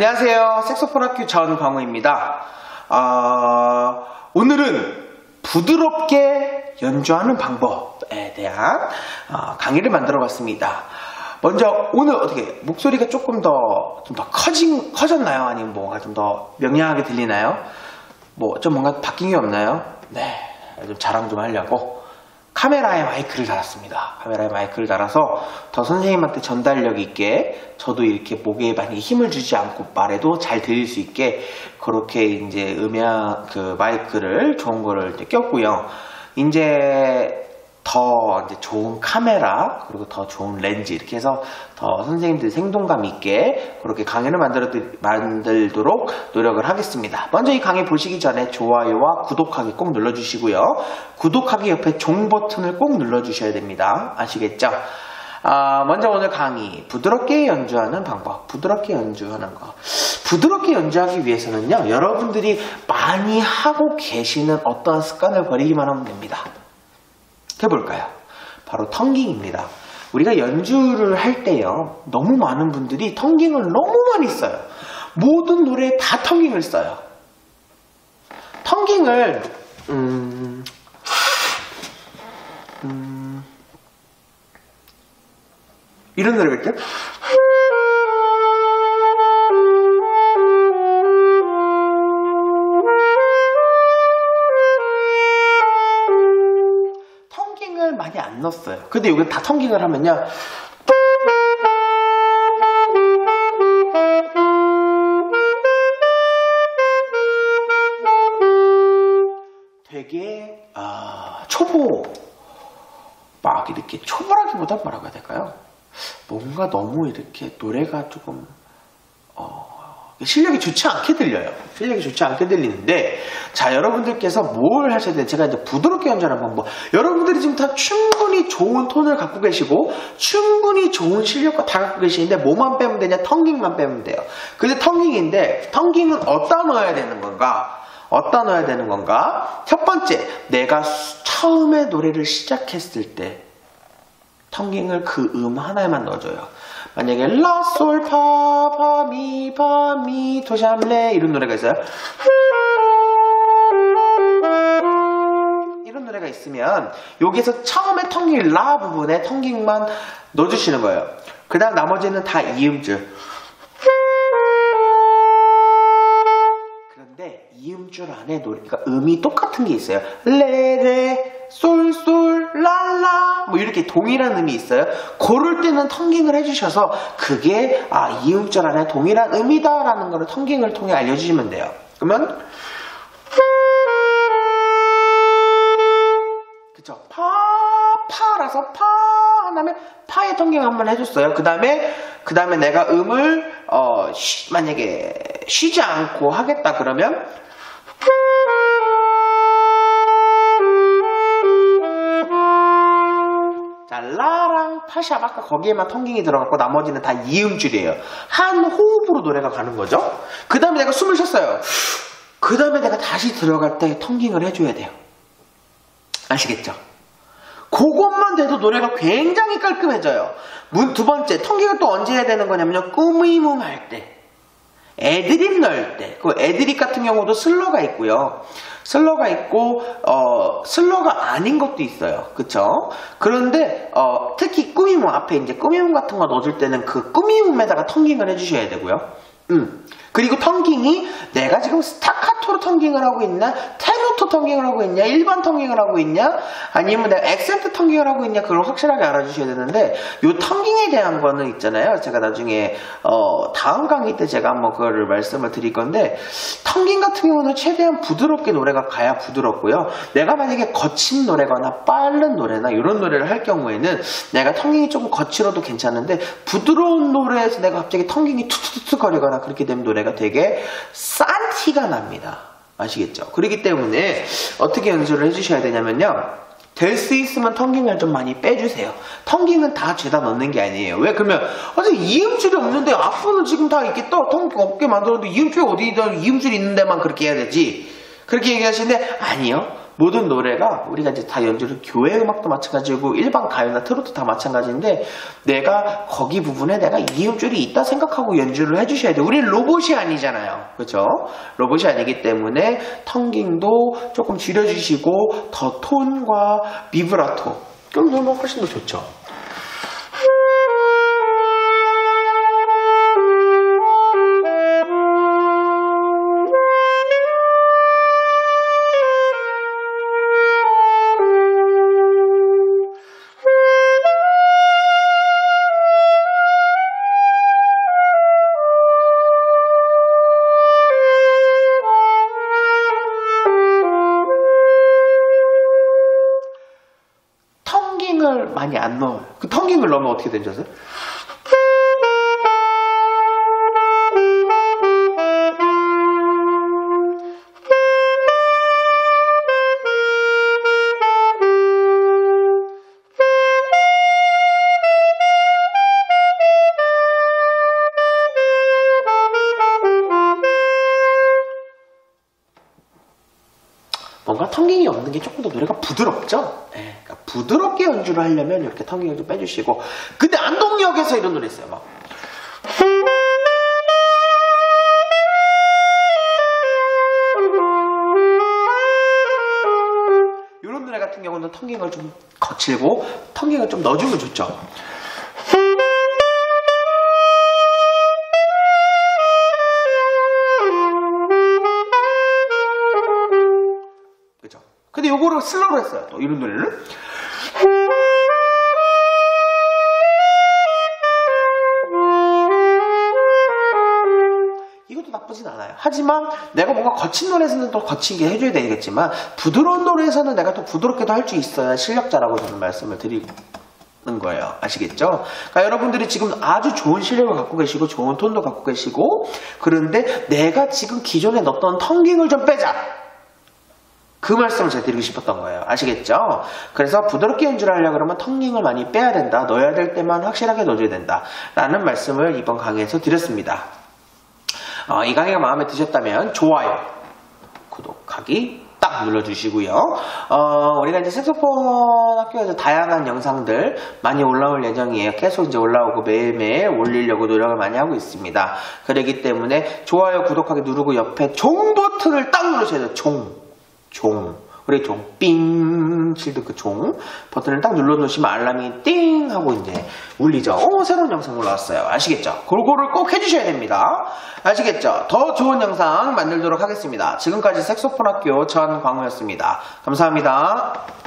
안녕하세요. 색소폰 학교 전광우입니다. 오늘은 부드럽게 연주하는 방법에 대한 강의를 만들어 봤습니다. 먼저 오늘 어떻게 목소리가 조금 더 커졌나요? 아니면 뭐가 좀 더 명량하게 들리나요? 뭐 좀 뭔가 바뀐 게 없나요? 네, 좀 자랑 좀 하려고 카메라에 마이크를 달았습니다. 카메라에 마이크를 달아서 더 선생님한테 전달력 있게 저도 이렇게 목에 많이 힘을 주지 않고 말해도 잘 들릴 수 있게 그렇게 이제 마이크를 좋은 거를 이제 꼈고요. 이제 더 이제 좋은 카메라 그리고 더 좋은 렌즈 이렇게 해서 더 선생님들이 생동감 있게 그렇게 강의를 만들도록 노력을 하겠습니다. 먼저 이 강의 보시기 전에 좋아요와 구독하기 꼭 눌러주시고요. 구독하기 옆에 종 버튼을 꼭 눌러주셔야 됩니다. 아시겠죠? 먼저 오늘 강의 부드럽게 연주하는 방법. 부드럽게 연주하는 거. 부드럽게 연주하기 위해서는요, 여러분들이 많이 하고 계시는 어떠한 습관을 버리기만 하면 됩니다. 해볼까요? 바로 텅깅입니다. 우리가 연주를 할 때요, 너무 많은 분들이 텅깅을 너무 많이 써요. 모든 노래에 다 텅깅을 써요. 텅깅을 이런 노래겠죠? 많이 안 넣었어요. 근데 여기 다 텅깅을 하면요, 되게 초보, 막 이렇게 초보라기보다 뭐라고 해야 될까요? 뭔가 너무 이렇게 노래가 조금 실력이 좋지 않게 들려요. 실력이 좋지 않게 들리는데, 자, 여러분들께서 뭘 하셔야 돼요? 제가 이제 부드럽게 연주하는 방법. 여러분들이 지금 다 충분히 좋은 톤을 갖고 계시고, 충분히 좋은 실력과 다 갖고 계시는데, 뭐만 빼면 되냐? 텅깅만 빼면 돼요. 근데 텅깅인데, 텅깅은 어디다 넣어야 되는 건가? 어디다 넣어야 되는 건가? 첫 번째, 내가 처음에 노래를 시작했을 때, 텅깅을 그 하나에만 넣어줘요. 만약에 라, 솔, 파, 파, 미, 도, 샵, 레 이런 노래가 있어요. 이런 노래가 있으면 여기서 처음에 텅깅 라 부분에 텅깅만 넣어주시는 거예요. 그 다음 나머지는 다 이음줄. 그런데 이음줄 안에 노래가 음이 똑같은 게 있어요. 레, 솔, 랄라 뭐 이렇게 동일한 음이 있어요. 그럴 때는 텅깅을 해주셔서 그게 이음줄 안에 동일한 음이다 라는 거를 텅깅을 통해 알려주시면 돼요. 그러면 그쵸, 파라서 파 하면 파에 텅깅 한번 해줬어요. 그 다음에 내가 음을 만약에 쉬지 않고 하겠다 그러면 라랑 파샵 아까 거기에만 텅깅이 들어갔고 나머지는 다 이음줄이에요. 한 호흡으로 노래가 가는 거죠. 그 다음에 내가 숨을 쉬었어요. 그 다음에 내가 다시 들어갈 때 텅깅을 해줘야 돼요. 아시겠죠? 그것만 돼도 노래가 굉장히 깔끔해져요. 두 번째, 텅깅을 또 언제 해야 되는 거냐면요, 꾸미뭉 할 때, 애드립 넣을 때. 그 애드립 같은 경우도 슬러가 있고요. 슬러가 있고 슬러가 아닌 것도 있어요. 그쵸? 그런데 특히 꾸미몸 앞에 이제 꾸미몸 같은 거 넣어줄 때는 그 꾸미몸에다가 텅깅을 해주셔야 되고요. 그리고 텅깅이 내가 지금 스타카토로 텅깅을 하고 있나, 테노토 텅깅을 하고 있냐, 일반 텅깅을 하고 있냐, 아니면 내가 액센트 텅깅을 하고 있냐, 그걸 확실하게 알아주셔야 되는데, 요 텅깅에 대한 거는 있잖아요. 제가 나중에 다음 강의 때 제가 한번 그거를 말씀을 드릴 건데, 텅깅 같은 경우는 최대한 부드럽게 노래가 가야 부드럽고요. 내가 만약에 거친 노래거나 빠른 노래나 이런 노래를 할 경우에는 내가 텅깅이 조금 거칠어도 괜찮은데, 부드러운 노래에서 내가 갑자기 텅깅이 툭툭툭 거리거나 그렇게 되면 노래가 되게 싼 티가 납니다. 아시겠죠? 그렇기 때문에 어떻게 연주를 해주셔야 되냐면요, 될 수 있으면 텅깅을 좀 많이 빼주세요. 텅깅은 다 죄다 넣는 게 아니에요. 왜? 그러면 이음줄이 없는데 앞부분은 지금 다 이렇게 텅깅 없게 만들었는데 이음줄이 어디다 이음줄이 있는 데만 그렇게 해야 되지? 그렇게 얘기하시는데, 아니요. 모든 노래가 우리가 이제 다 연주를 교회 음악도 마찬가지고 일반 가요나 트로트 다 마찬가지인데 내가 거기 부분에 내가 이음줄이 있다 생각하고 연주를 해주셔야 돼요. 우리는 로봇이 아니잖아요. 그렇죠? 로봇이 아니기 때문에 텅깅도 조금 줄여주시고 더 톤과 비브라토 좀 넣으면 훨씬 더 좋죠. 텅깅을 많이 안 넣어요. 그 텅깅을 넣으면 어떻게 되죠? 뭔가 텅깅이 없는 게 조금 더 노래가 부드럽죠? 네, 그러니까 부드럽게 연주를 하려면 이렇게 텅깅을 좀 빼주시고. 근데 안동역에서 이런 노래 있어요. 막 이런 노래 같은 경우는 텅깅을 좀 거칠고 텅깅을 좀 넣어주면 좋죠. 근데 요거를 슬로우로 했어요. 또 이런 노래를. 이것도 나쁘진 않아요. 하지만 내가 뭔가 거친 노래에서는 또 거치게 해줘야 되겠지만 부드러운 노래에서는 내가 또 부드럽게도 할 수 있어야 실력자라고 저는 말씀을 드리는 거예요. 아시겠죠? 그러니까 여러분들이 지금 아주 좋은 실력을 갖고 계시고 좋은 톤도 갖고 계시고 그런데 내가 지금 기존에 넣었던 텅깅을 좀 빼자. 그 말씀을 제가 드리고 싶었던 거예요. 아시겠죠? 그래서 부드럽게 연주를 하려고 그러면 텅깅을 많이 빼야 된다. 넣어야 될 때만 확실하게 넣어줘야 된다. 라는 말씀을 이번 강의에서 드렸습니다. 이 강의가 마음에 드셨다면 좋아요, 구독하기 딱 눌러주시고요. 우리가 이제 색소폰 학교에서 다양한 영상들 많이 올라올 예정이에요. 계속 이제 올라오고 매일매일 올리려고 노력을 많이 하고 있습니다. 그렇기 때문에 좋아요, 구독하기 누르고 옆에 종 버튼을 딱 누르셔야 돼요. 우리 종, 삥, 실드 그 종 버튼을 딱 눌러놓으시면 알람이 띵 하고 이제 울리죠. 새로운 영상 올라왔어요. 아시겠죠? 그거를 꼭 해주셔야 됩니다. 아시겠죠? 더 좋은 영상 만들도록 하겠습니다. 지금까지 색소폰 학교 전광우였습니다. 감사합니다.